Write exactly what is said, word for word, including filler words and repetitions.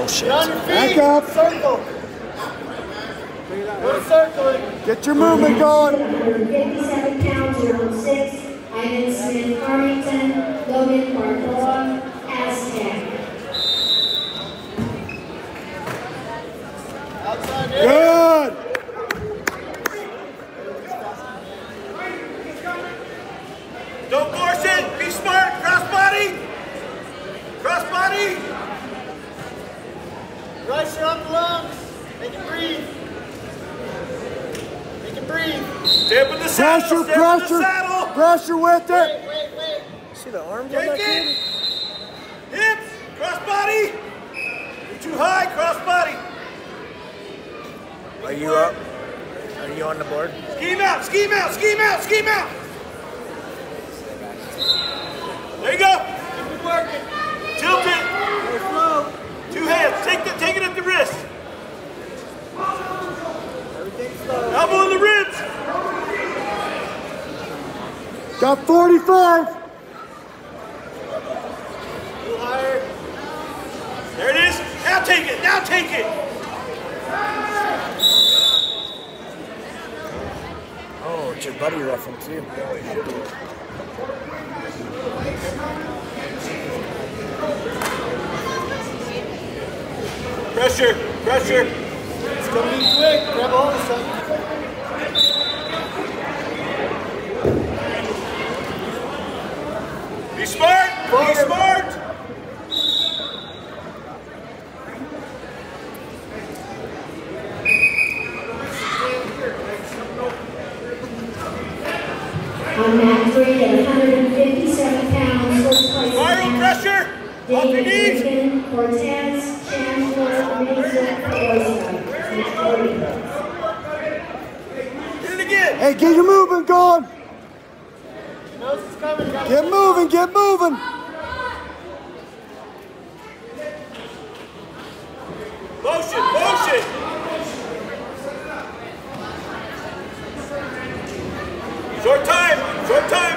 Oh shit. Get on your feet. Back up. Circle. Go circling. Get your movement going. fifty-seven pounds, round six. Ivan Smith, Farmington. Logan Bartola, Aztec. Outside in. Good. Don't force it. Be smart. Cross body. Cross body. Pressure on the lungs. Make it breathe. Make it breathe. Stay up in the saddle. Pressure, Stay up in the pressure. saddle. Pressure with it. Wait, wait, wait. See the arms on Take that it. kid? Hips. Cross body. You're too high. Cross body. Are you up? Are you on the board? Scheme out. Scheme out. Scheme out. Scheme out. There you go. Keep it working. Tilt it. Go slow. Two hands. Take the, take it at the wrist. Everything slow. Elbow in the ribs. Got forty-five. A little higher. There it is. Now take it. Now take it. Oh, it's your buddy reffing too. Pressure. Pressure. It's going to be quick. Grab a hold of something. Be smart. Be Forward. smart. On mat three at one hundred fifty-seven pounds, first place Viral in pressure. Off your knees. Deegan, Cortez, Chandler, Mesa, Hit it again. Hey, get your movement going. He knows it's coming. Got Get moving, get moving. Motion. Motion. Short time. Short time.